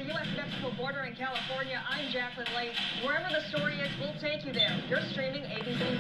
U.S.-Mexico border in California, I'm Jacqueline Lane. Wherever the story is, we'll take you there. You're streaming ABC